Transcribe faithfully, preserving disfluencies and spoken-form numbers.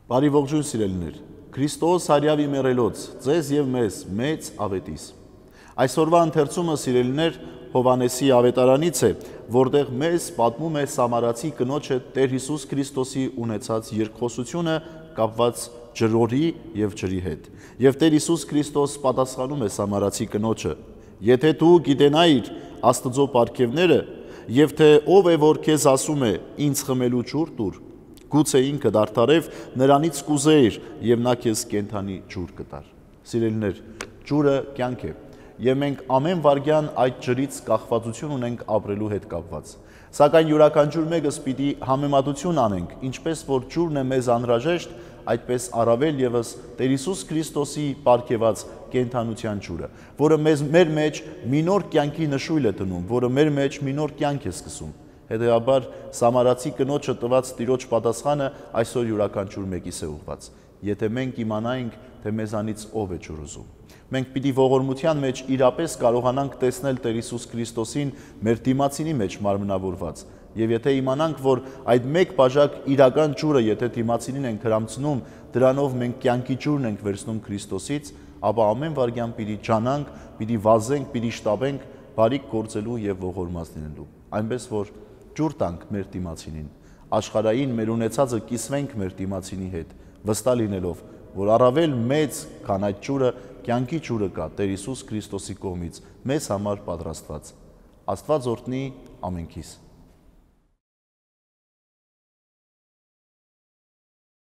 Բարի ողջույն սիրելիներ, Քրիստոս հարյավի մեռելոց, ձեզ և մեզ մեծ ավետիս։ Այսօրվա ընթերցումը սիրելիներ Հովանեսի ավետարանից է, որտեղ մեզ պատմում է Սամարացի կնոջը Տեր Հիսուս Քրիստոսի ունեցած երկխոսությունը կապված ջրորի և ջրի հետ։ Եվ Տեր Հիսուս Քրիստոս պատասխանում է Սամարացի կնոջը. «Եթե դու գիտենայիր Աստծո պարգևները, և թե ով է, որ քեզ ասում է, ինձ խմելու ջուր տուր, գուցե ինքը դարդարև, նրանից կուզեիր, և նա քեզ կենդանի ջուր կտար»։ Սիրելիներ, ջուրը կյանք է, և մենք ամեն վայրկյան այդ ջրից կախվածություն ունենք ապրելու հետ կապված։ Սակայն յուրաքանչյուր մեկս պիտի համեմատություն անենք, ինչպես որ ջուրն է մեզ անհրաժեշտ, այդպես առավել ևս Տեր Հիսուս Քրիստոսի պարգևած կենդանության ջուրը, որը մեզ մեր մեջ մի նոր կյանքի նշույլ է դնում, որը մեր մեջ մի նոր կյանք է սկսում։ Հետևաբար Սամարացի կնոջը տված Տիրոջ պատասխանը այսօր յուրաքանչյուր մեկիս է ուղղված։ Եթե մենք իմանայինք, թե մեզանից ով է ջուր ուզում, մենք պիտի ողորմության մեջ իրապես կարողանանք տեսնել Տեր Հիսուս Քրիստոսին մեր դիմացինի մեջ մարմնավորված։ Եվ եթե իմանանք, որ այդ մեկ բաժակ իրական ջուրը, եթե դիմացինին ենք հրամցնում, դրանով մենք կյանքի ջուրն ենք վերցնում Քրիստոսից, ապա ամեն վայրկյան պիտի ջանանք, պիտի վազենք, պիտի շտապենք բարիք գործելու և ողորմած լինելու։ Այնպես որ ջուր տանք մեր դիմացինին, աշխարհային մեր ունեցածը կիսվենք մեր դիմացինի հետ, վստահ լինելով, որ առավել մեծ, քան այդ ջուրը, կյանքի ջուրը կա Տեր Հիսուս Քրիստոսի կողմից մեզ համար պատրաստված։ Աստված օրհնի ամենքիս։